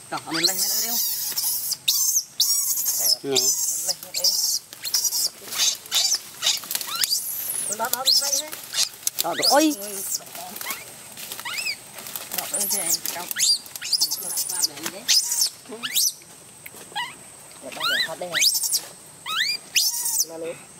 Đó, mình lên hết đây không? Nè. Đó đây hết. Đó ôi. Đó đây thì trong. Để phát đây. Là luôn.